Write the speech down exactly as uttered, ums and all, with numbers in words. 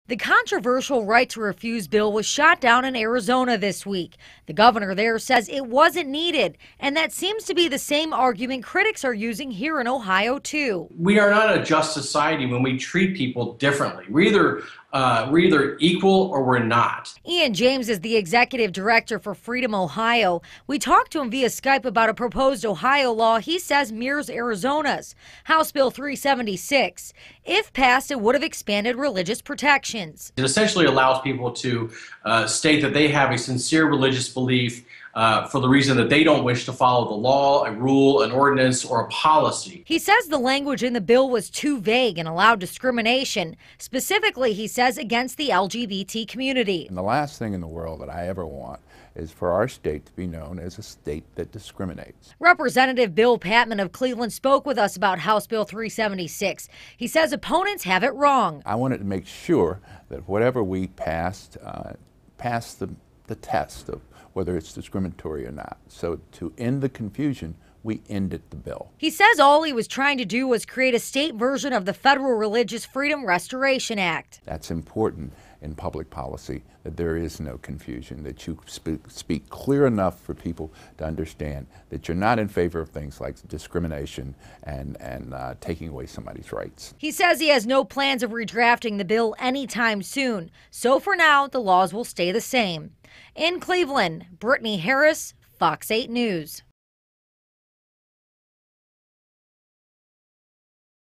The controversial right to refuse bill was shot down in Arizona this week. The governor there says it wasn't needed, and that seems to be the same argument critics are using here in Ohio, too. We are not a just society when we treat people differently. We're either, uh, we're either equal or we're not. Ian James is the executive director for Freedom Ohio. We talked to him via Skype about a proposed Ohio law he says mirrors Arizona's, House Bill three seventy-six. If passed, it would have expanded religious protections. It essentially allows people to uh, state that they have a sincere religious belief uh, for the reason that they don't wish to follow the law, a rule, an ordinance, or a policy. He says the language in the bill was too vague and allowed discrimination. Specifically, he says, against the L G B T community. And the last thing in the world that I ever want is for our state to be known as a state that discriminates. Representative Bill Patman of Cleveland spoke with us about House Bill three seventy-six. He says opponents have it wrong. I wanted to make sure that whatever we passed, uh, passed the, the test of whether it's discriminatory or not. So to end the confusion, we ended the bill. He says all he was trying to do was create a state version of the Federal Religious Freedom Restoration Act. That's important in public policy, that there is no confusion, that you speak, speak clear enough for people to understand that you're not in favor of things like discrimination and, and uh, taking away somebody's rights. He says he has no plans of redrafting the bill anytime soon. So for now, the laws will stay the same. In Cleveland, Brittany Harris, Fox eight News.